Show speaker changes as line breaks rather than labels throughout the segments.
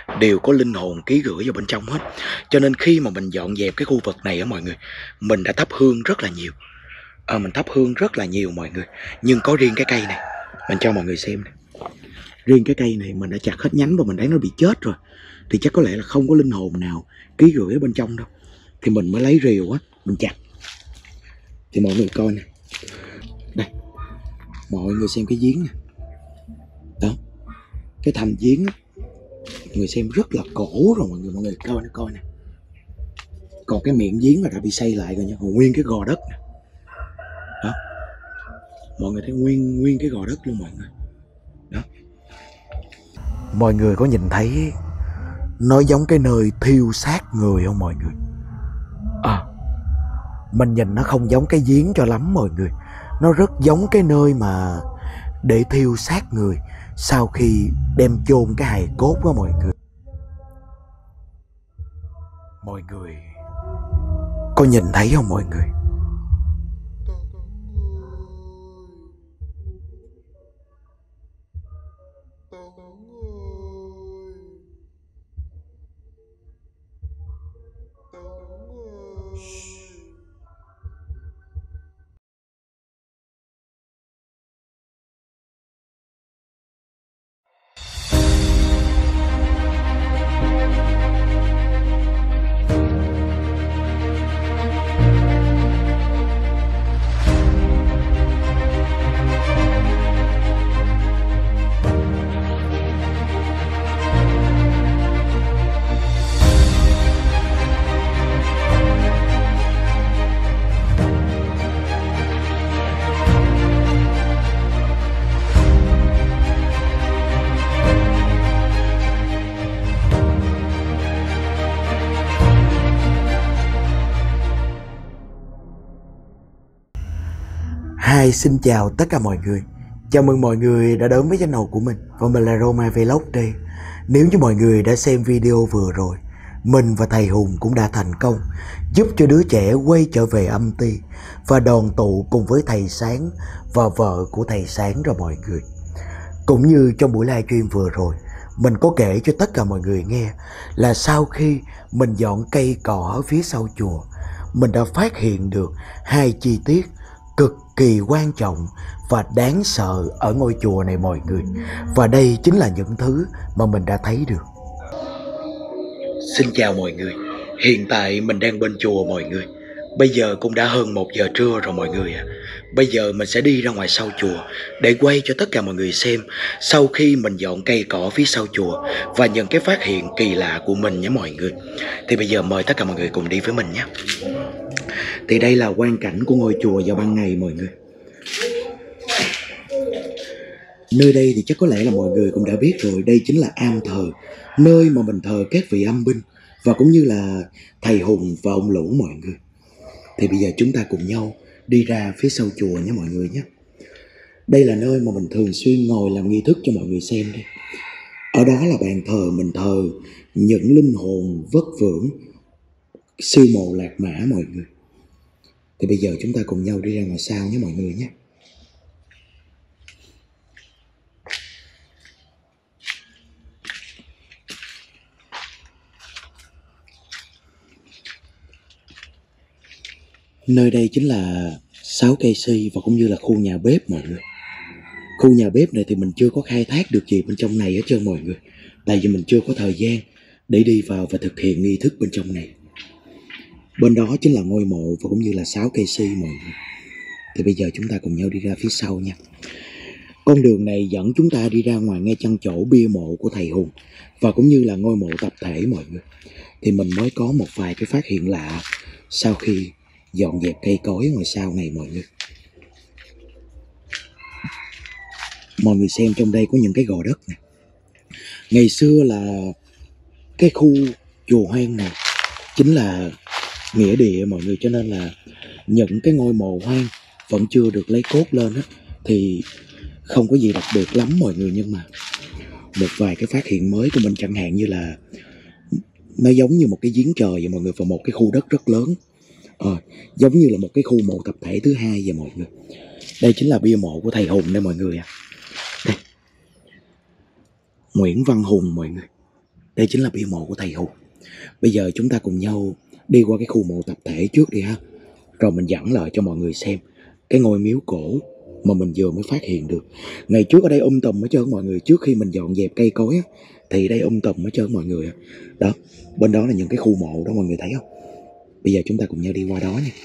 đều có linh hồn ký gửi vào bên trong hết. Cho nên khi mà mình dọn dẹp cái khu vực này á mọi người, mình đã thắp hương rất là nhiều. Mình thắp hương rất là nhiều mọi người. Nhưng có riêng cái cây này, mình cho mọi người xem này. Riêng cái cây này mình đã chặt hết nhánh và mình thấy nó bị chết rồi, thì chắc có lẽ là không có linh hồn nào ký gửi ở bên trong đâu. Thì mình mới lấy rìu á, mình chặt. Thì mọi người coi nè. Đây, mọi người xem cái giếng nè. Đó, cái thành giếng á, mọi người xem rất là cổ rồi mọi người coi nè. Còn cái miệng giếng là đã bị xây lại rồi nha, còn nguyên cái gò đất nè. Đó, mọi người thấy nguyên cái gò đất luôn mọi người. Đó, mọi người có nhìn thấy nó giống cái nơi thiêu xác người không mọi người? Mình nhìn nó không giống cái giếng cho lắm mọi người. Nó rất giống cái nơi mà để thiêu xác người sau khi đem chôn cái hài cốt đó mọi người. Mọi người có nhìn thấy không mọi người? Xin chào tất cả mọi người. Chào mừng mọi người đã đến với channel của mình. Và mình là Roma Vlog đây. Nếu như mọi người đã xem video vừa rồi, mình và thầy Hùng cũng đã thành công giúp cho đứa trẻ quay trở về âm ty và đoàn tụ cùng với thầy Sáng và vợ của thầy Sáng rồi mọi người. Cũng như trong buổi livestream vừa rồi, mình có kể cho tất cả mọi người nghe là sau khi mình dọn cây cỏ ở phía sau chùa, mình đã phát hiện được hai chi tiết cực kỳ quan trọng và đáng sợ ở ngôi chùa này mọi người. Và đây chính là những thứ mà mình đã thấy được. Xin chào mọi người. Hiện tại mình đang bên chùa mọi người. Bây giờ cũng đã hơn 1 giờ trưa rồi mọi người ạ. Bây giờ mình sẽ đi ra ngoài sau chùa để quay cho tất cả mọi người xem sau khi mình dọn cây cỏ phía sau chùa và những cái phát hiện kỳ lạ của mình nhé mọi người. Thì bây giờ mời tất cả mọi người cùng đi với mình nhé. Thì đây là quang cảnh của ngôi chùa vào ban ngày mọi người. Nơi đây thì chắc có lẽ là mọi người cũng đã biết rồi. Đây chính là am thờ, nơi mà mình thờ các vị âm binh và cũng như là thầy Hùng và ông Lũ mọi người. Thì bây giờ chúng ta cùng nhau đi ra phía sau chùa nhé mọi người nhé. Đây là nơi mà mình thường xuyên ngồi làm nghi thức cho mọi người xem đây. Ở đó là bàn thờ mình thờ những linh hồn vất vưởng siêu mộ lạc mã mọi người. Thì bây giờ chúng ta cùng nhau đi ra ngoài sau nhé mọi người nhé. Nơi đây chính là 6 cây si và cũng như là khu nhà bếp mọi người. Khu nhà bếp này thì mình chưa có khai thác được gì bên trong này hết trơn mọi người. Tại vì mình chưa có thời gian để đi vào và thực hiện nghi thức bên trong này. Bên đó chính là ngôi mộ và cũng như là 6 cây si mọi người. Thì bây giờ chúng ta cùng nhau đi ra phía sau nha. Con đường này dẫn chúng ta đi ra ngoài ngay chân chỗ bia mộ của thầy Hùng và cũng như là ngôi mộ tập thể mọi người. Thì mình mới có một vài cái phát hiện lạ sau khi dọn dẹp cây cối ngoài sau này mọi người. Mọi người xem trong đây có những cái gò đất này. Ngày xưa là cái khu chùa hoang này chính là nghĩa địa mọi người, cho nên là những cái ngôi mộ hoang vẫn chưa được lấy cốt lên á, thì không có gì đặc biệt lắm mọi người. Nhưng mà một vài cái phát hiện mới của mình chẳng hạn như là nó giống như một cái giếng trời vậy mọi người, và một cái khu đất rất lớn, giống như là một cái khu mộ tập thể thứ hai vậy mọi người. Đây chính là bia mộ của thầy Hùng đây mọi người ạ. Đây, Nguyễn Văn Hùng mọi người. Đây chính là bia mộ của thầy Hùng. Bây giờ chúng ta cùng nhau đi qua cái khu mộ tập thể trước đi ha. Rồi mình dẫn lại cho mọi người xem cái ngôi miếu cổ mà mình vừa mới phát hiện được. Ngày trước ở đây tùm hết trơn mọi người. Trước khi mình dọn dẹp cây cối á, thì đây tùm hết trơn mọi người. Đó, bên đó là những cái khu mộ đó mọi người thấy không? Bây giờ chúng ta cùng nhau đi qua đó nha.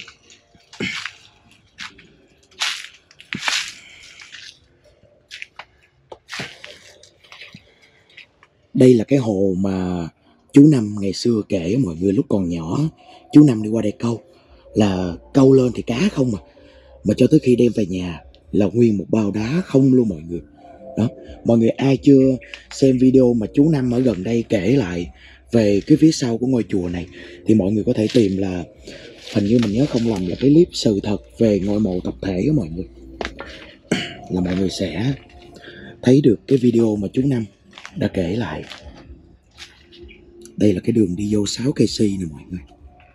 Đây là cái hồ mà chú Năm ngày xưa kể mọi người, lúc còn nhỏ chú Năm đi qua đây câu, là câu lên thì cá không mà cho tới khi đem về nhà là nguyên một bao đá không luôn mọi người. Đó, mọi người ai chưa xem video mà chú Năm ở gần đây kể lại về cái phía sau của ngôi chùa này thì mọi người có thể tìm, là hình như mình nhớ không lầm là cái clip sự thật về ngôi mộ tập thể đó mọi người, là mọi người sẽ thấy được cái video mà chú Năm đã kể lại. Đây là cái đường đi vô 6 cây si nè mọi người.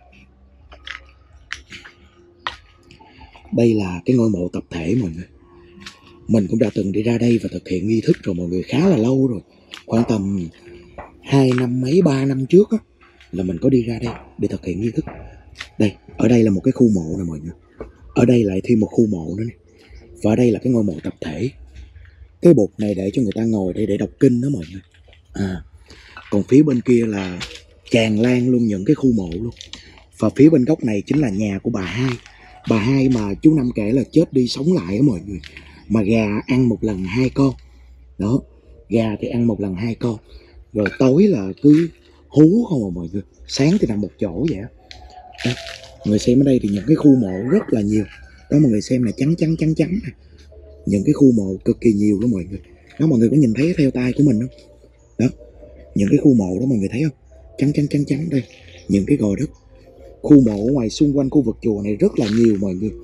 Đây là cái ngôi mộ tập thể mọi người. Mình cũng đã từng đi ra đây và thực hiện nghi thức rồi mọi người, khá là lâu rồi. Khoảng tầm 2 năm mấy 3 năm trước á, là mình có đi ra đây để thực hiện nghi thức. Đây, ở đây là một cái khu mộ nè mọi người. Ở đây lại thêm một khu mộ nữa nè. Và ở đây là cái ngôi mộ tập thể. Cái bục này để cho người ta ngồi đây để đọc kinh đó mọi người. Còn phía bên kia là tràn lan luôn những cái khu mộ luôn. Và phía bên góc này chính là nhà của bà Hai. Bà Hai mà chú Năm kể là chết đi sống lại á mọi người. Mà gà ăn một lần 2 con. Đó, gà thì ăn một lần 2 con. Rồi tối là cứ hú không à mọi người. Sáng thì nằm một chỗ vậy á. Mọi người xem ở đây thì những cái khu mộ rất là nhiều. Đó mọi người xem này, trắng nè. Những cái khu mộ cực kỳ nhiều đó mọi người. Đó mọi người có nhìn thấy theo tay của mình không? Đó, những cái khu mộ đó mọi người thấy không? Trắng đây. Những cái gò đất. Khu mộ ngoài xung quanh khu vực chùa này rất là nhiều mọi người.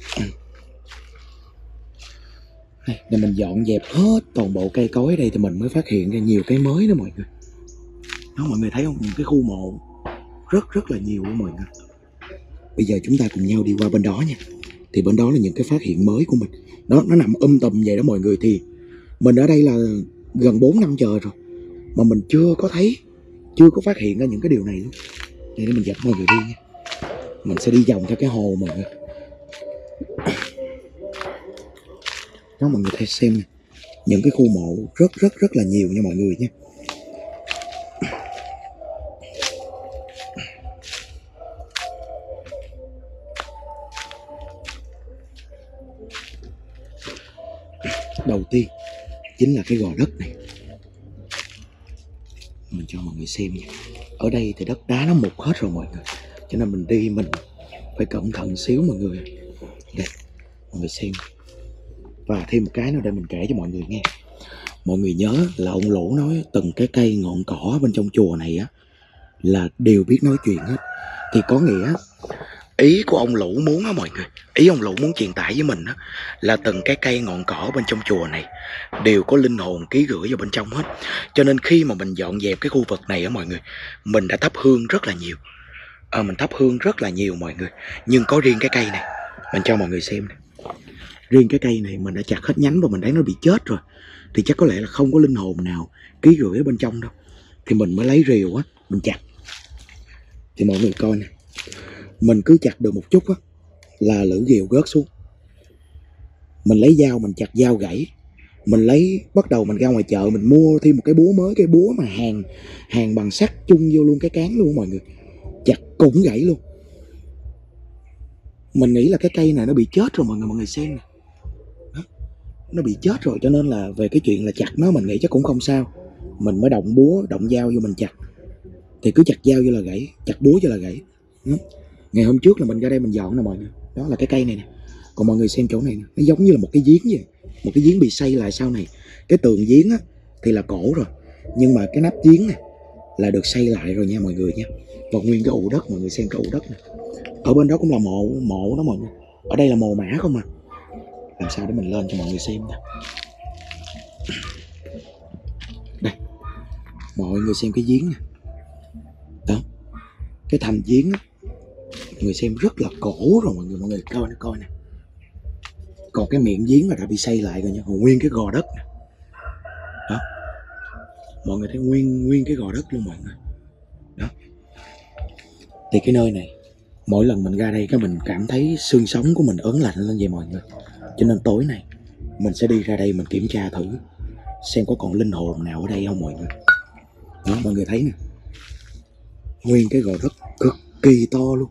Để mình dọn dẹp hết toàn bộ cây cối ở đây thì mình mới phát hiện ra nhiều cái mới đó mọi người. Đó mọi người thấy không? Những cái khu mộ rất là nhiều đó mọi người. Bây giờ chúng ta cùng nhau đi qua bên đó nha. Thì bên đó là những cái phát hiện mới của mình. Đó, nó nằm tùm vậy đó mọi người. Thì mình ở đây là gần 4 năm trời rồi mà mình chưa có phát hiện ra những cái điều này luôn. Để mình dẫn mọi người đi nha. Mình sẽ đi vòng theo cái hồ mọi người. Đó mọi người thấy xem nè. Những cái khu mộ rất là nhiều nha mọi người nha. Đầu tiên chính là cái gò đất này. Mình cho mọi người xem nha. Ở đây thì đất đá nó mục hết rồi mọi người, cho nên mình đi mình phải cẩn thận xíu mọi người. Đây, mọi người xem. Và thêm một cái nữa để mình kể cho mọi người nghe. Mọi người nhớ là ông Lũ nói từng cái cây ngọn cỏ bên trong chùa này á là đều biết nói chuyện hết. Thì có nghĩa ý của ông Lũ muốn á mọi người, ý ông Lũ muốn truyền tải với mình á là từng cái cây ngọn cỏ bên trong chùa này đều có linh hồn ký gửi vào bên trong hết. Cho nên khi mà mình dọn dẹp cái khu vực này á mọi người, mình đã thắp hương rất là nhiều. Mình thắp hương rất là nhiều mọi người. Nhưng có riêng cái cây này, mình cho mọi người xem này. Riêng cái cây này mình đã chặt hết nhánh và mình thấy nó bị chết rồi. Thì chắc có lẽ là không có linh hồn nào ký gửi ở bên trong đâu. Thì mình mới lấy rìu á, mình chặt. Thì mọi người coi nè, mình cứ chặt được một chút á là lưỡi rìu rớt xuống. Mình lấy dao mình chặt dao gãy. Mình bắt đầu mình ra ngoài chợ mình mua thêm một cái búa mới, cái búa mà hàng bằng sắt chung vô luôn cái cán luôn mọi người. Chặt cũng gãy luôn. Mình nghĩ là cái cây này nó bị chết rồi mọi người xem nè. Đó, nó bị chết rồi, cho nên là về cái chuyện là chặt nó mình nghĩ chắc cũng không sao. Mình mới động búa, động dao vô mình chặt. Thì cứ chặt dao vô là gãy, chặt búa vô là gãy. Đó. Ngày hôm trước là mình ra đây mình dọn nè mọi người. Đó là cái cây này nè. Còn mọi người xem chỗ này nè, nó giống như là một cái giếng vậy. Một cái giếng bị xây lại sau này. Cái tường giếng á thì là cổ rồi, nhưng mà cái nắp giếng này là được xây lại rồi nha mọi người nha. Và nguyên cái ụ đất, mọi người xem cái ụ đất này. Ở bên đó cũng là mộ đó mọi người. Ở đây là mồ mã không à. Làm sao để mình lên cho mọi người xem nè. Đây, mọi người xem cái giếng nè. Đó, cái thành giếng á, mọi người xem rất là cổ rồi mọi người coi nè. Còn cái miệng giếng là đã bị xây lại rồi nha, còn nguyên cái gò đất nè. Đó, Mọi người thấy nguyên cái gò đất luôn mọi người. Đó. Thì cái nơi này, mỗi lần mình ra đây cái mình cảm thấy xương sống của mình ớn lạnh lên vậy mọi người. Cho nên tối nay mình sẽ đi ra đây mình kiểm tra thử xem có còn linh hồn nào ở đây không mọi người. Đó, mọi người thấy nè, nguyên cái gò đất cực kỳ to luôn.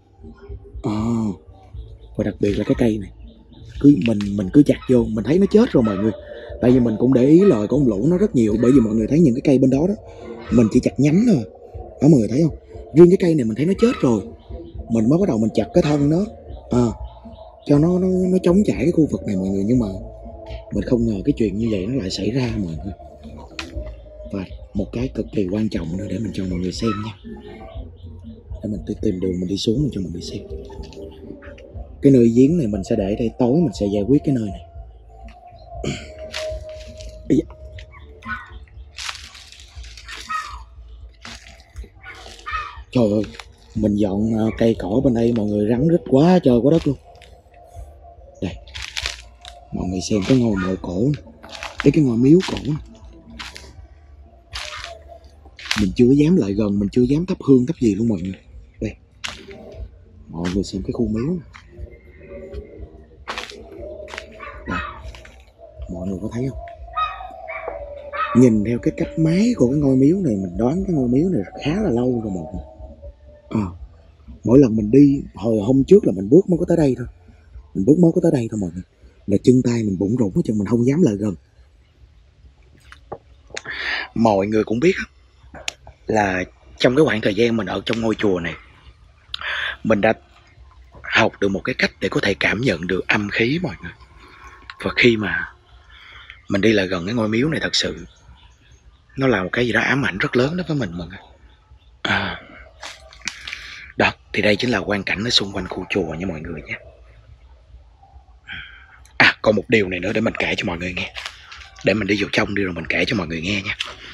Và đặc biệt là cái cây này, mình cứ chặt vô mình thấy nó chết rồi mọi người. Tại vì mình cũng để ý lời của ông Lũ nó rất nhiều. Bởi vì mọi người thấy những cái cây bên đó mình chỉ chặt nhánh thôi. Đó mọi người thấy không, riêng cái cây này mình thấy nó chết rồi, mình mới bắt đầu mình chặt cái thân nó cho nó chống chảy cái khu vực này mọi người. Nhưng mà mình không ngờ cái chuyện như vậy nó lại xảy ra mọi người. Và một cái cực kỳ quan trọng nữa để mình cho mọi người xem nha. Để mình tìm đường mình đi xuống mình cho mọi người xem. Cái nơi giếng này mình sẽ để đây, tối mình sẽ giải quyết cái nơi này. Trời ơi, mình dọn cây cỏ bên đây mọi người, rắn rít quá trời quá đất luôn. Đây, mọi người xem cái ngôi mộ cổ này. Cái ngôi miếu cổ này. Mình chưa dám lại gần, mình chưa dám thắp hương thắp gì luôn mọi người. Đây, mọi người xem cái khu miếu này. Đây, mọi người có thấy không? Nhìn theo cái cách mái của cái ngôi miếu này, mình đoán cái ngôi miếu này khá là lâu rồi mọi người. Mỗi lần mình đi, hồi hôm trước là mình bước mới có tới đây thôi. Mình bước mới có tới đây thôi mọi người. Là chân tay mình bụng rụng hết trơn, mình không dám lại gần. Mọi người cũng biết là trong cái khoảng thời gian mình ở trong ngôi chùa này, mình đã học được một cái cách để có thể cảm nhận được âm khí mọi người. Và khi mà mình đi lại gần cái ngôi miếu này, thật sự nó là một cái gì đó ám ảnh rất lớn đối với mình mọi người. Đó, thì đây chính là quang cảnh ở xung quanh khu chùa nha mọi người nhé. Còn một điều này nữa để mình kể cho mọi người nghe. Để mình đi vào trong đi rồi mình kể cho mọi người nghe nha.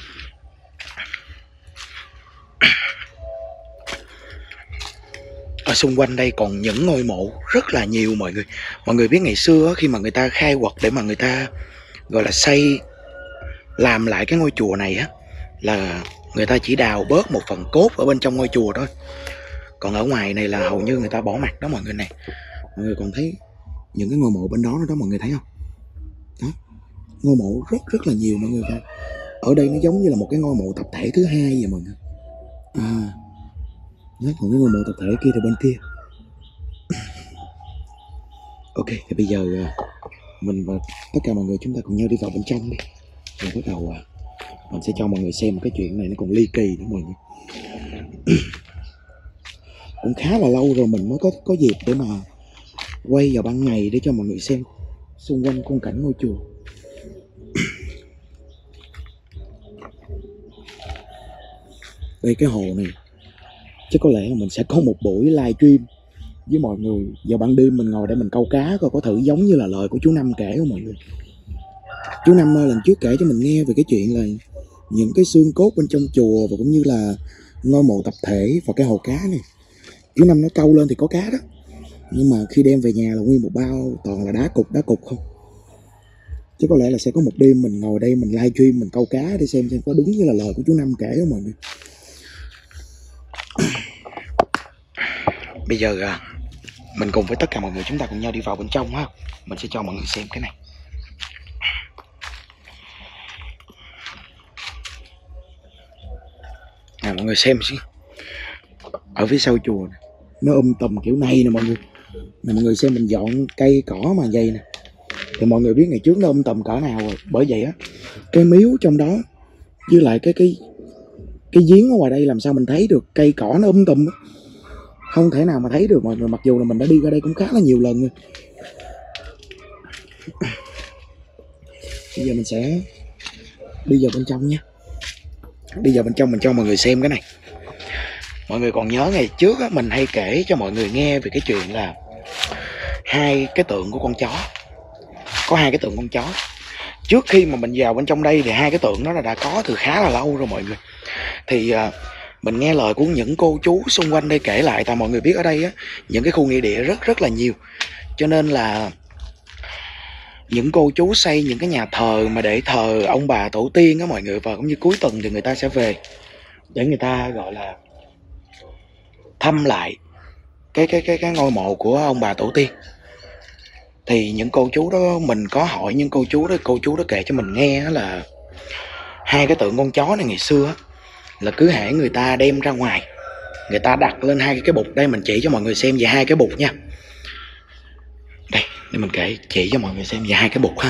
Ở xung quanh đây còn những ngôi mộ rất là nhiều mọi người. Mọi người biết ngày xưa khi mà người ta khai quật để mà người ta gọi là xây làm lại cái ngôi chùa này á, là người ta chỉ đào bớt một phần cốt ở bên trong ngôi chùa thôi. Còn ở ngoài này là hầu như người ta bỏ mặt đó mọi người này. Mọi người còn thấy những cái ngôi mộ bên đó nữa đó mọi người thấy không? Đó, ngôi mộ rất là nhiều mọi người. Ở đây nó giống như là một cái ngôi mộ tập thể thứ hai vậy mọi người. Đó, còn cái ngôi mộ tập thể kia thì bên kia. Ok, thì bây giờ mình và tất cả mọi người chúng ta cùng nhau đi vào bên trong đi. Rồi bắt đầu mình sẽ cho mọi người xem cái chuyện này nó còn ly kỳ nữa mọi người. Cũng khá là lâu rồi mình mới có dịp để mà quay vào ban ngày để cho mọi người xem xung quanh khung cảnh ngôi chùa. Đây cái hồ này chắc có lẽ là mình sẽ có một buổi live stream với mọi người vào ban đêm, mình ngồi để mình câu cá coi có thử giống như là lời của chú Năm kể không mọi người. Chú Năm lần trước kể cho mình nghe về cái chuyện là những cái xương cốt bên trong chùa và cũng như là ngôi mộ tập thể và cái hồ cá này. Chú Năm nó câu lên thì có cá đó, nhưng mà khi đem về nhà là nguyên một bao toàn là đá cục không. Chứ có lẽ là sẽ có một đêm mình ngồi đây mình live stream mình câu cá để xem có đúng như là lời của chú Năm kể không mọi người. Bây giờ mình cùng với tất cả mọi người chúng ta cùng nhau đi vào bên trong ha. Mình sẽ cho mọi người xem cái này. Mọi người xem chứ. Ở phía sau chùa này, nó tùm kiểu này nè mọi người. Nè mọi người xem mình dọn cây cỏ mà dày nè. Thì mọi người biết ngày trước nó tùm cỡ nào rồi. Bởi vậy á, cái miếu trong đó với lại cái giếng ở ngoài đây làm sao mình thấy được cây cỏ nó tùm á. Không thể nào mà thấy được mọi người, mặc dù là mình đã đi ra đây cũng khá là nhiều lần rồi. Bây giờ mình sẽ đi vào bên trong nha. Đi vào bên trong mình cho mọi người xem cái này. Mọi người còn nhớ ngày trước á, mình hay kể cho mọi người nghe về cái chuyện là hai cái tượng của con chó. Có hai cái tượng con chó. Trước khi mà mình vào bên trong đây thì hai cái tượng đó là đã có từ khá là lâu rồi mọi người. Thì mình nghe lời của những cô chú xung quanh đây kể lại. Tại mọi người biết ở đây á, những cái khu nghĩa địa rất là nhiều. Cho nên là những cô chú xây những cái nhà thờ mà để thờ ông bà tổ tiên á mọi người, và cũng như cuối tuần thì người ta sẽ về để người ta gọi là thăm lại cái ngôi mộ của ông bà tổ tiên. Thì những cô chú đó, mình có hỏi những cô chú đó kể cho mình nghe là hai cái tượng con chó này ngày xưa là cứ hễ người ta đem ra ngoài, người ta đặt lên hai cái bục. Đây mình chỉ cho mọi người xem về hai cái bục nha. Đây, để mình chỉ cho mọi người xem về hai cái bục ha.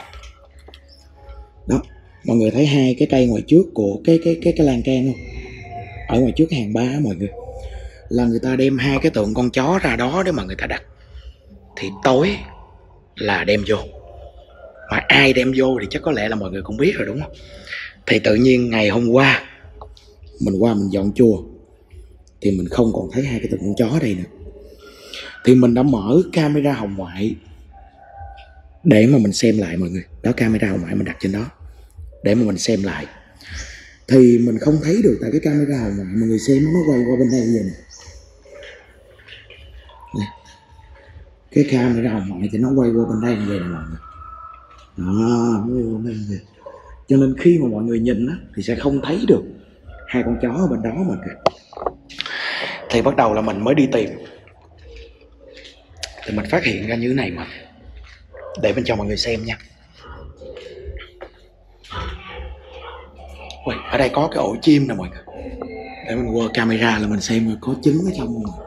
Đó, mọi người thấy hai cái cây ngoài trước của cái lan can không? Ở ngoài trước cái hàng ba á mọi người, là người ta đem hai cái tượng con chó ra đó để mà người ta đặt. Thì tối là đem vô, mà ai đem vô thì chắc có lẽ là mọi người cũng biết rồi đúng không? Thì tự nhiên ngày hôm qua mình dọn chùa thì mình không còn thấy hai cái tượng con chó đây nữa. Thì mình đã mở camera hồng ngoại để mà mình xem lại mọi người. Đó, camera hồng ngoại mình đặt trên đó để mà mình xem lại. Thì mình không thấy được, tại cái camera hồng ngoại mọi người xem nó quay qua bên đây như vậy nè. Cái camera hồng ngoại thì nó quay qua bên đây như vậy nè mọi người. Đó, nó quay qua bên đây như vậy. Cho nên khi mà mọi người nhìn á thì sẽ không thấy được hai con chó ở bên đó mọi người. Thì bắt đầu là mình mới đi tìm, thì mình phát hiện ra như thế này mà. Để mình cho mọi người xem nha. Ui, ở đây có cái ổ chim nè mọi người. Để mình quơ camera là mình xem có trứng ở trong không.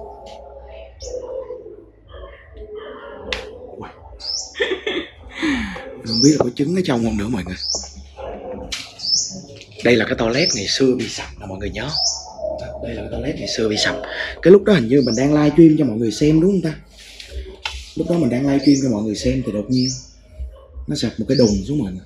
Không biết là có trứng ở trong không nữa mọi người. Đây là cái toilet ngày xưa bị sập nè mọi người nhớ. Đây là cái toilet ngày xưa bị sập. Cái lúc đó hình như mình đang live stream cho mọi người xem đúng không ta? Lúc đó mình đang live stream cho mọi người xem thì đột nhiên nó sập một cái đùng xuống mọi người.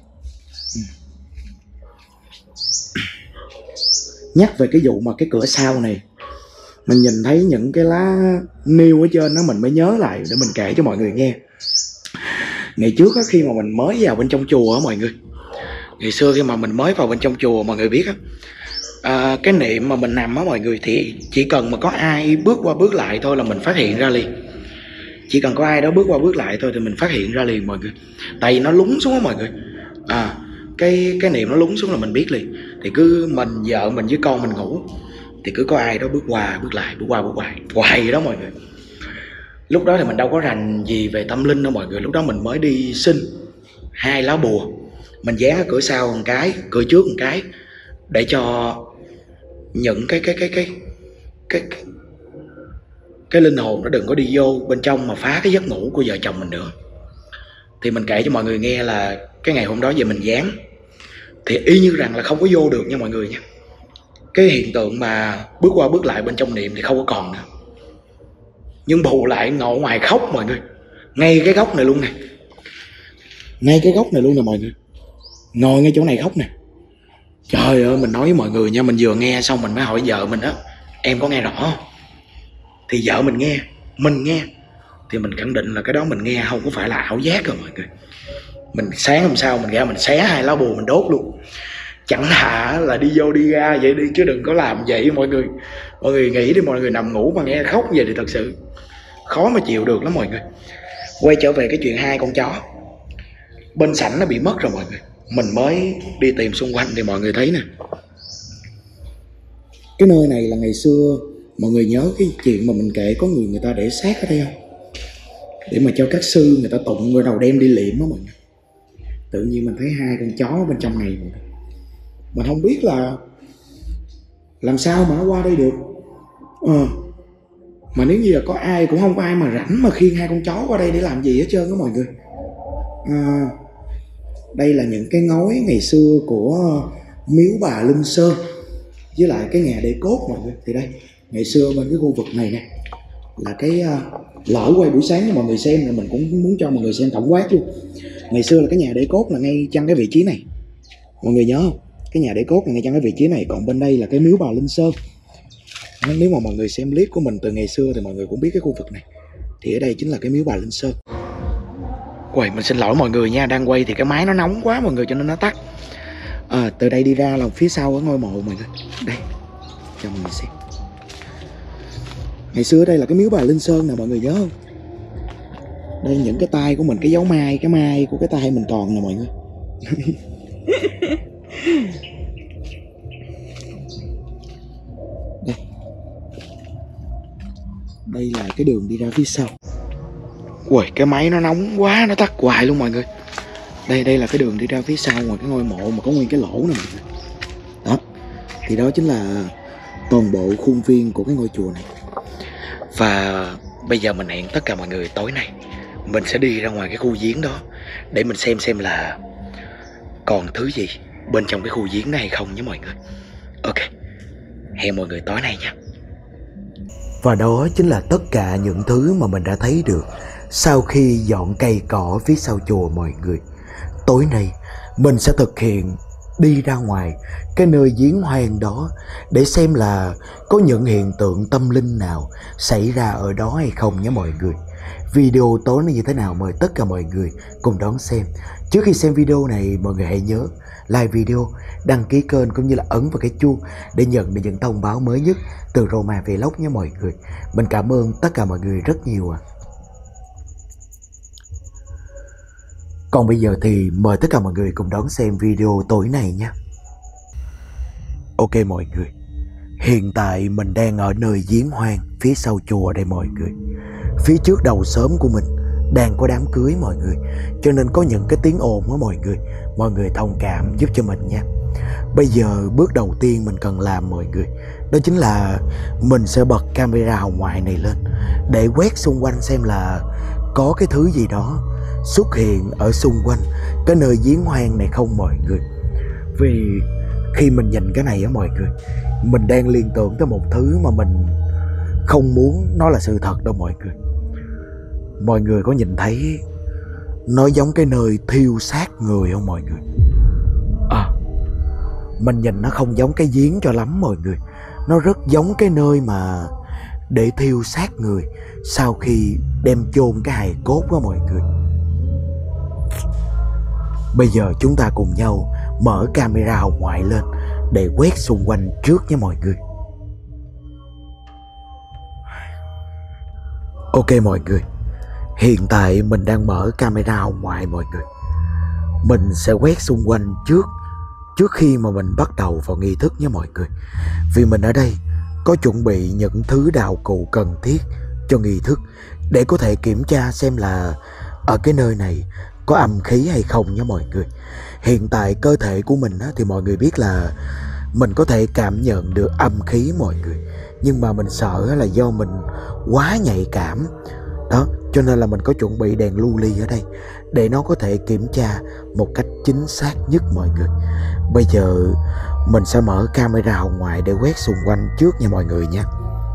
Nhắc về cái vụ mà cái cửa sau này, mình nhìn thấy những cái lá niêu ở trên đó, mình mới nhớ lại để mình kể cho mọi người nghe. Ngày trước á, khi mà mình mới vào bên trong chùa á mọi người, ngày xưa khi mà mình mới vào bên trong chùa mọi người biết á, cái niệm mà mình nằm á mọi người, thì chỉ cần mà có ai bước qua bước lại thôi là mình phát hiện ra liền. Chỉ cần có ai đó bước qua bước lại thôi thì mình phát hiện ra liền mọi người. Tại vì nó lún xuống á mọi người. Cái niệm nó lún xuống là mình biết liền. Thì cứ mình, vợ mình với con mình ngủ thì cứ có ai đó bước qua bước lại hoài vậy đó mọi người. Lúc đó thì mình đâu có rành gì về tâm linh đâu mọi người. Lúc đó mình mới đi xin 2 lá bùa, mình dán ở cửa sau một cái, cửa trước một cái, để cho những cái linh hồn nó đừng có đi vô bên trong mà phá cái giấc ngủ của vợ chồng mình nữa. Thì mình kể cho mọi người nghe là cái ngày hôm đó về mình dán thì y như rằng là không có vô được nha mọi người nha. Cái hiện tượng mà bước qua bước lại bên trong niệm thì không có còn nữa. Nhưng bù lại ngồi ngoài khóc mọi người. Ngay cái góc này luôn nè. Ngay cái góc này luôn nè mọi người. Ngồi ngay chỗ này khóc nè. Trời ơi, mình nói với mọi người nha, mình vừa nghe xong mình mới hỏi vợ mình á, em có nghe rõ không? Thì vợ mình nghe thì mình khẳng định là cái đó mình nghe không có phải là ảo giác rồi mọi người. Mình sáng hôm sau mình ra mình xé 2 lá bùa mình đốt luôn. Chẳng thà là đi vô đi ra vậy đi, chứ đừng có làm vậy mọi người. Mọi người nghĩ đi, mọi người nằm ngủ mà nghe khóc vậy thì thật sự khó mà chịu được lắm mọi người. Quay trở về cái chuyện 2 con chó. Bên sảnh nó bị mất rồi mọi người. Mình mới đi tìm xung quanh thì mọi người thấy nè. Cái nơi này là ngày xưa, mọi người nhớ cái chuyện mà mình kể có người ta để xác ở đây không? Để mà cho các sư người ta tụng rồi đầu đem đi liệm á mọi người. Tự nhiên mình thấy 2 con chó bên trong này mọi người. Mình không biết là làm sao mà nó qua đây được. Mà nếu như là có ai, cũng không có ai mà rảnh mà khiêng 2 con chó qua đây để làm gì hết trơn á mọi người. Đây là những cái ngói ngày xưa của miếu bà Linh Sơn với lại cái nhà để cốt mọi người. Thì đây, ngày xưa bên cái khu vực này nè là cái lỡ quay buổi sáng cho mọi người xem, là mình cũng muốn cho mọi người xem tổng quát luôn. Ngày xưa là cái nhà để cốt là ngay chăng cái vị trí này, mọi người nhớ không? Cái nhà để cốt là ngay chăng cái vị trí này, còn bên đây là cái miếu bà Linh Sơn. Nếu mà mọi người xem clip của mình từ ngày xưa thì mọi người cũng biết cái khu vực này. Thì ở đây chính là cái miếu bà Linh Sơn. Quầy, mình xin lỗi mọi người nha, đang quay thì cái máy nó nóng quá mọi người cho nên nó tắt. Từ đây đi ra là phía sau ở ngôi mộ mọi người. Đây, cho mọi người xem. Ngày xưa đây là cái miếu bà Linh Sơn nè mọi người nhớ không? Đây những cái tay của mình, cái dấu mai, cái mai của cái tay mình còn nè mọi người. Đây. Đây là cái đường đi ra phía sau. Ui, cái máy nó nóng quá, nó tắt hoài luôn mọi người. Đây là cái đường đi ra phía sau ngoài cái ngôi mộ mà có nguyên cái lỗ này mọi người. Đó, thì đó chính là toàn bộ khuôn viên của cái ngôi chùa này. Và bây giờ mình hẹn tất cả mọi người tối nay mình sẽ đi ra ngoài cái khu giếng đó để mình xem là còn thứ gì bên trong cái khu giếng này hay không nhé mọi người. Ok, hẹn mọi người tối nay nha. Và đó chính là tất cả những thứ mà mình đã thấy được sau khi dọn cây cỏ phía sau chùa mọi người. Tối nay mình sẽ thực hiện đi ra ngoài cái nơi giếng hoang đó để xem là có những hiện tượng tâm linh nào xảy ra ở đó hay không nhé mọi người. Video tối nay như thế nào mời tất cả mọi người cùng đón xem. Trước khi xem video này mọi người hãy nhớ like video, đăng ký kênh cũng như là ấn vào cái chuông để nhận được những thông báo mới nhất từ Roma Vlog nhé mọi người. Mình cảm ơn tất cả mọi người rất nhiều ạ. Còn bây giờ thì mời tất cả mọi người cùng đón xem video tối nay nhé. Ok mọi người, hiện tại mình đang ở nơi giếng hoang phía sau chùa đây mọi người. Phía trước đầu xóm của mình đang có đám cưới mọi người, cho nên có những cái tiếng ồn đó mọi người thông cảm giúp cho mình nha. Bây giờ bước đầu tiên mình cần làm mọi người, đó chính là mình sẽ bật camera hồng ngoại này lên để quét xung quanh xem là có cái thứ gì đó xuất hiện ở xung quanh cái nơi giếng hoang này không mọi người. Vì khi mình nhìn cái này á mọi người, mình đang liên tưởng tới một thứ mà mình không muốn nó là sự thật đâu mọi người. Mọi người có nhìn thấy nó giống cái nơi thiêu xác người không mọi người? Mình nhìn nó không giống cái giếng cho lắm mọi người. Nó rất giống cái nơi mà để thiêu xác người sau khi đem chôn cái hài cốt đó mọi người. Bây giờ chúng ta cùng nhau mở camera hồng ngoại lên để quét xung quanh trước nha mọi người. Ok mọi người, hiện tại mình đang mở camera hồng ngoại mọi người. Mình sẽ quét xung quanh trước khi mà mình bắt đầu vào nghi thức nha mọi người. Vì mình ở đây có chuẩn bị những thứ đạo cụ cần thiết cho nghi thức để có thể kiểm tra xem là ở cái nơi này có âm khí hay không nha mọi người. Hiện tại cơ thể của mình thì mọi người biết là mình có thể cảm nhận được âm khí mọi người. Nhưng mà mình sợ là do mình quá nhạy cảm đó, cho nên là mình có chuẩn bị đèn lưu ly ở đây để nó có thể kiểm tra một cách chính xác nhất mọi người. Bây giờ mình sẽ mở camera hồng ngoại để quét xung quanh trước nha mọi người nha.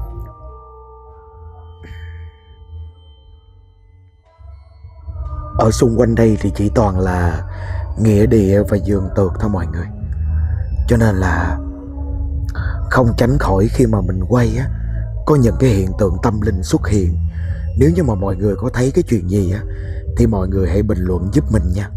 Ở xung quanh đây thì chỉ toàn là nghĩa địa và giường tược thôi mọi người. Cho nên là không tránh khỏi khi mà mình quay á, có những cái hiện tượng tâm linh xuất hiện. Nếu như mà mọi người có thấy cái chuyện gì á thì mọi người hãy bình luận giúp mình nha.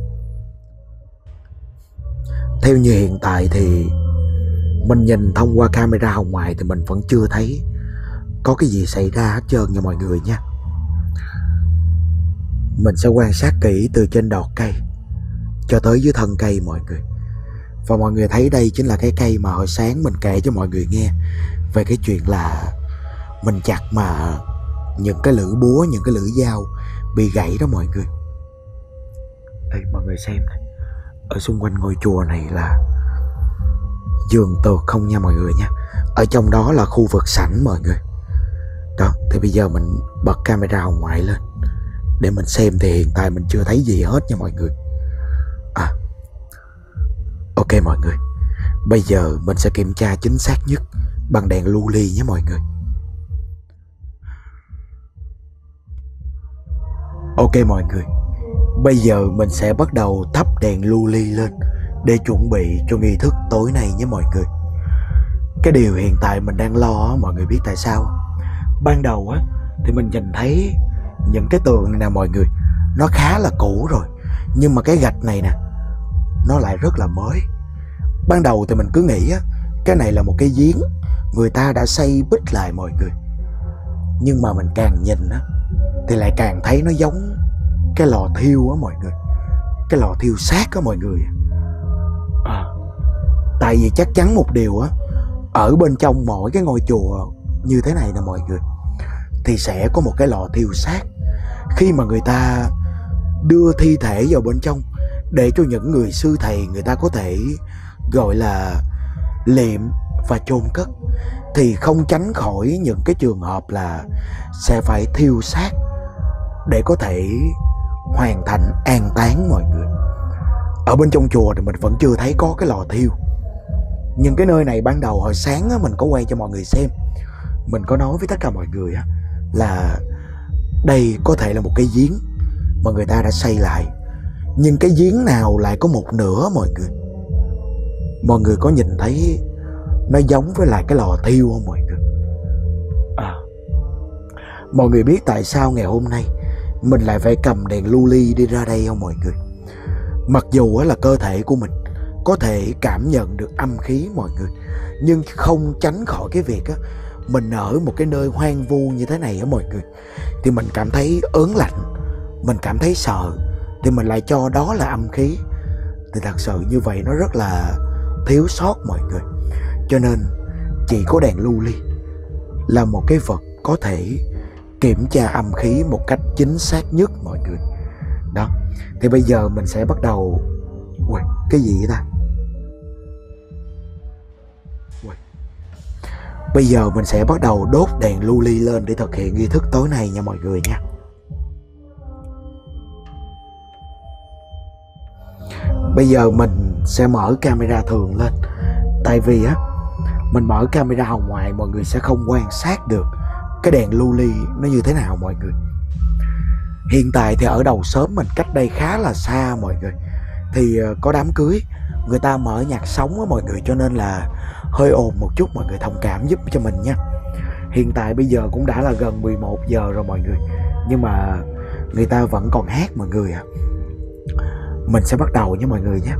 Theo như hiện tại thì mình nhìn thông qua camera hồng ngoại thì mình vẫn chưa thấy có cái gì xảy ra hết trơn nha mọi người nha. Mình sẽ quan sát kỹ từ trên đọt cây cho tới dưới thân cây mọi người. Và mọi người thấy đây chính là cái cây mà hồi sáng mình kể cho mọi người nghe về cái chuyện là mình chặt mà những cái lưỡi búa, những cái lưỡi dao bị gãy đó mọi người. Đây mọi người xem này, ở xung quanh ngôi chùa này là giường tược không nha mọi người nha. Ở trong đó là khu vực sảnh mọi người. Đó, thì bây giờ mình bật camera hồng ngoại lên để mình xem thì hiện tại mình chưa thấy gì hết nha mọi người. Ok mọi người, bây giờ mình sẽ kiểm tra chính xác nhất bằng đèn lưu ly nhé mọi người. Ok mọi người, bây giờ mình sẽ bắt đầu thắp đèn lưu ly lên để chuẩn bị cho nghi thức tối nay nhé mọi người. Cái điều hiện tại mình đang lo mọi người biết tại sao? Ban đầu á thì mình nhìn thấy những cái tường này nè mọi người, nó khá là cũ rồi, nhưng mà cái gạch này nè nó lại rất là mới. Ban đầu thì mình cứ nghĩ á, cái này là một cái giếng người ta đã xây bít lại mọi người. Nhưng mà mình càng nhìn á thì lại càng thấy nó giống cái lò thiêu á mọi người. Cái lò thiêu xác á mọi người. Tại vì chắc chắn một điều á, ở bên trong mỗi cái ngôi chùa như thế này nè mọi người, thì sẽ có một cái lò thiêu xác. Khi mà người ta đưa thi thể vào bên trong để cho những người sư thầy người ta có thể gọi là liệm và chôn cất, thì không tránh khỏi những cái trường hợp là sẽ phải thiêu xác để có thể hoàn thành an táng mọi người. Ở bên trong chùa thì mình vẫn chưa thấy có cái lò thiêu. Nhưng cái nơi này ban đầu hồi sáng á, mình có quay cho mọi người xem. Mình có nói với tất cả mọi người á, là đây có thể là một cái giếng mà người ta đã xây lại. Nhưng cái giếng nào lại có một nửa mọi người. Mọi người có nhìn thấy nó giống với lại cái lò thiêu không mọi người? Mọi người biết tại sao ngày hôm nay mình lại phải cầm đèn lưu ly đi ra đây không mọi người? Mặc dù là cơ thể của mình có thể cảm nhận được âm khí mọi người, nhưng không tránh khỏi cái việc á, mình ở một cái nơi hoang vu như thế này á mọi người, thì mình cảm thấy ớn lạnh, mình cảm thấy sợ, thì mình lại cho đó là âm khí. Thì thật sự như vậy nó rất là thiếu sót mọi người. Cho nên chỉ có đèn lưu ly là một cái vật có thể kiểm tra âm khí một cách chính xác nhất mọi người. Đó, thì bây giờ mình sẽ bắt đầu. Ui, cái gì vậy ta? Ui. Bây giờ mình sẽ bắt đầu đốt đèn lưu ly lên để thực hiện nghi thức tối nay nha mọi người nha. Bây giờ mình sẽ mở camera thường lên. Tại vì á, mình mở camera hồng ngoại mọi người sẽ không quan sát được cái đèn lưu ly nó như thế nào mọi người. Hiện tại thì ở đầu xóm mình cách đây khá là xa mọi người, thì có đám cưới, người ta mở nhạc sống á mọi người, cho nên là hơi ồn một chút, mọi người thông cảm giúp cho mình nha. Hiện tại bây giờ cũng đã là gần 11 giờ rồi mọi người, nhưng mà người ta vẫn còn hát mọi người ạ. Mình sẽ bắt đầu nha mọi người nhé.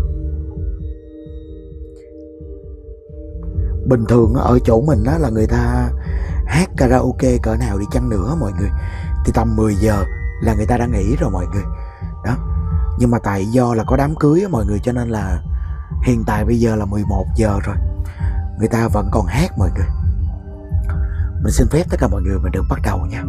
Bình thường ở chỗ mình đó là người ta hát karaoke cỡ nào đi chăng nữa mọi người, thì tầm 10 giờ là người ta đã nghỉ rồi mọi người. Đó. Nhưng mà tại do là có đám cưới á mọi người, cho nên là hiện tại bây giờ là 11 giờ rồi, người ta vẫn còn hát mọi người. Mình xin phép tất cả mọi người mình được bắt đầu nha.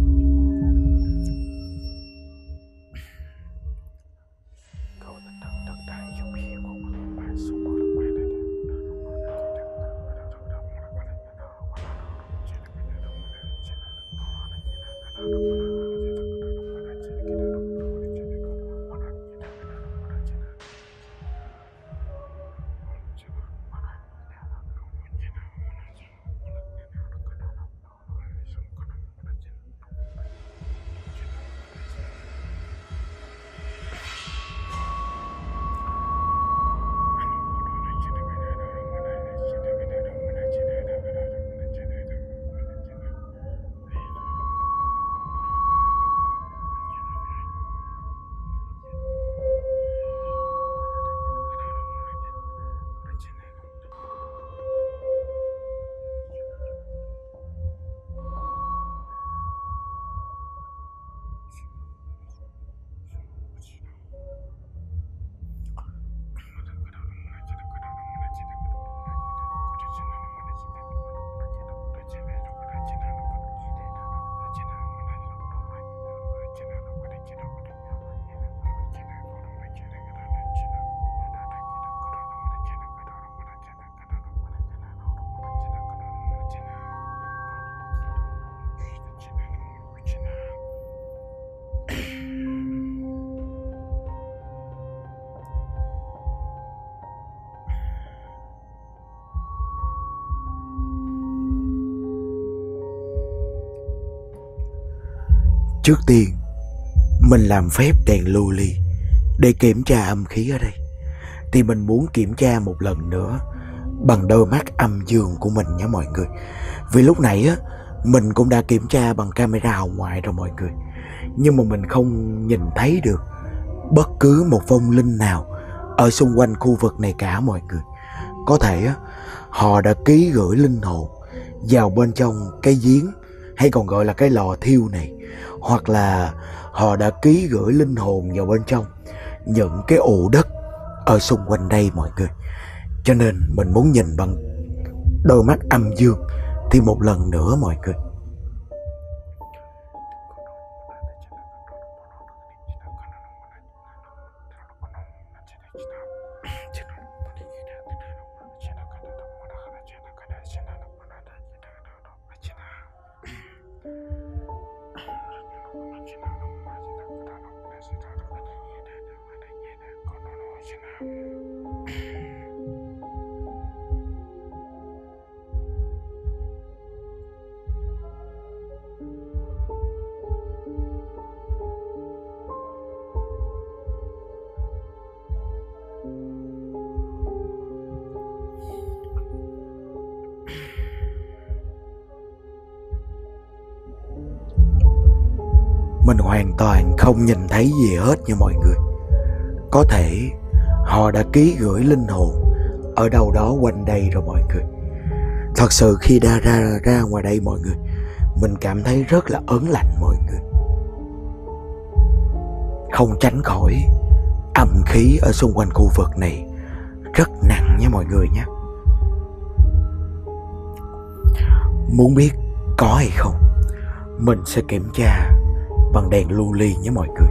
Trước tiên, mình làm phép đèn lưu ly để kiểm tra âm khí ở đây. Thì mình muốn kiểm tra một lần nữa bằng đôi mắt âm dương của mình nha mọi người. Vì lúc nãy á, mình cũng đã kiểm tra bằng camera hồng ngoại rồi mọi người, nhưng mà mình không nhìn thấy được bất cứ một vong linh nào ở xung quanh khu vực này cả mọi người. Có thể á, họ đã ký gửi linh hồn vào bên trong cái giếng hay còn gọi là cái lò thiêu này, hoặc là họ đã ký gửi linh hồn vào bên trong những cái ụ đất ở xung quanh đây mọi người. Cho nên mình muốn nhìn bằng đôi mắt âm dương thì một lần nữa mọi người. Mình hoàn toàn không nhìn thấy gì hết nha mọi người. Có thể họ đã ký gửi linh hồn ở đâu đó quanh đây rồi mọi người. Thật sự khi ra ngoài đây mọi người, mình cảm thấy rất là ớn lạnh mọi người. Không tránh khỏi âm khí ở xung quanh khu vực này rất nặng nha mọi người nhé. Muốn biết có hay không, mình sẽ kiểm tra bằng đèn lưu ly nhé mọi người.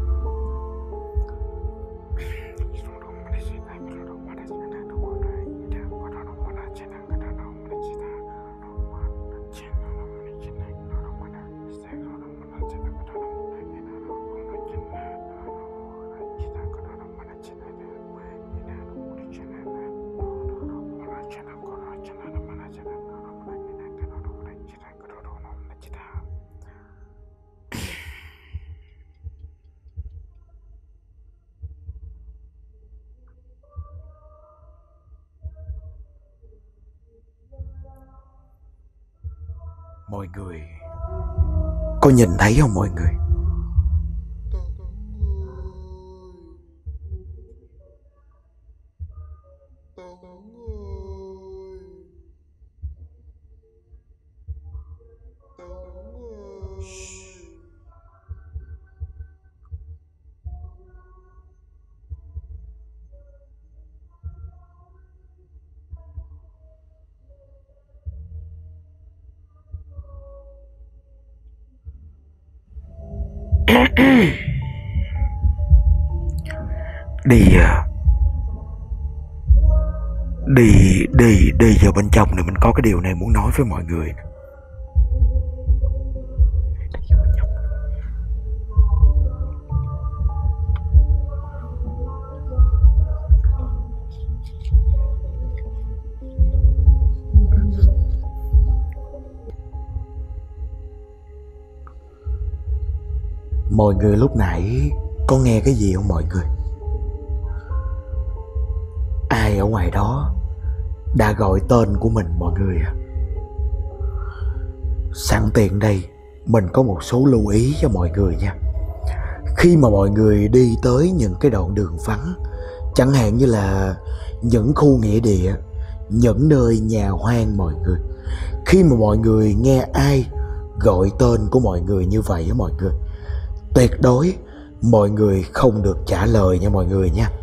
Mọi người có nhìn thấy không mọi người? Đi vào bên trong này, mình có cái điều này muốn nói với mọi người. Mọi người lúc nãy có nghe cái gì không mọi người? Ai ở ngoài đó đã gọi tên của mình mọi người à? Sẵn tiện đây mình có một số lưu ý cho mọi người nha. Khi mà mọi người đi tới những cái đoạn đường vắng, chẳng hạn như là những khu nghĩa địa, những nơi nhà hoang mọi người, khi mà mọi người nghe ai gọi tên của mọi người như vậy á mọi người, tuyệt đối mọi người không được trả lời nha mọi người nha.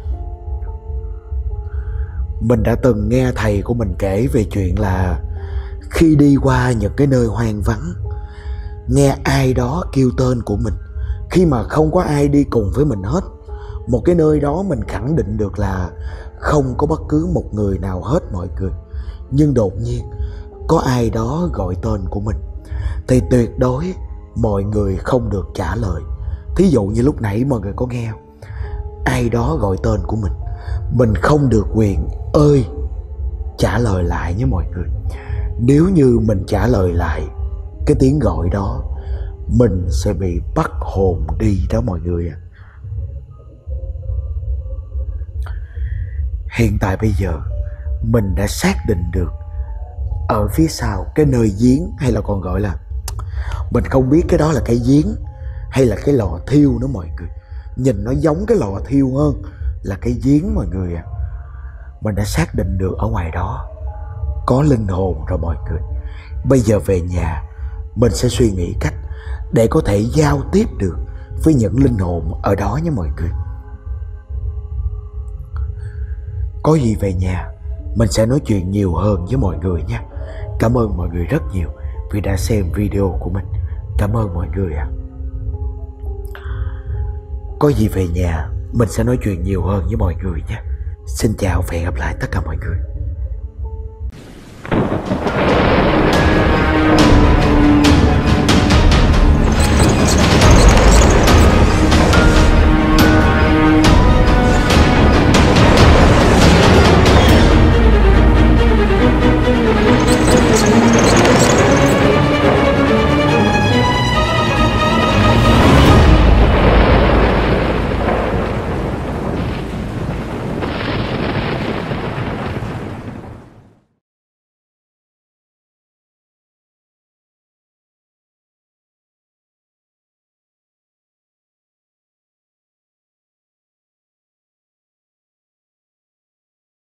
Mình đã từng nghe thầy của mình kể về chuyện là khi đi qua những cái nơi hoang vắng, nghe ai đó kêu tên của mình, khi mà không có ai đi cùng với mình hết, một cái nơi đó mình khẳng định được là không có bất cứ một người nào hết mọi người, nhưng đột nhiên có ai đó gọi tên của mình thì tuyệt đối mọi người không được trả lời. Thí dụ như lúc nãy mọi người có nghe không? Ai đó gọi tên của mình không được quyền ơi trả lời lại nhé mọi người. Nếu như mình trả lời lại cái tiếng gọi đó, mình sẽ bị bắt hồn đi đó mọi người ạ. Hiện tại bây giờ mình đã xác định được ở phía sau cái nơi giếng, hay là còn gọi là, mình không biết cái đó là cái giếng hay là cái lò thiêu nữa mọi người. Nhìn nó giống cái lò thiêu hơn là cái giếng mọi người ạ. Mình đã xác định được ở ngoài đó có linh hồn rồi mọi người. Bây giờ về nhà mình sẽ suy nghĩ cách để có thể giao tiếp được với những linh hồn ở đó nha mọi người. Có gì về nhà mình sẽ nói chuyện nhiều hơn với mọi người nha. Cảm ơn mọi người rất nhiều vì đã xem video của mình. Cảm ơn mọi người ạ. Có gì về nhà mình sẽ nói chuyện nhiều hơn với mọi người nha. Xin chào và hẹn gặp lại tất cả mọi người.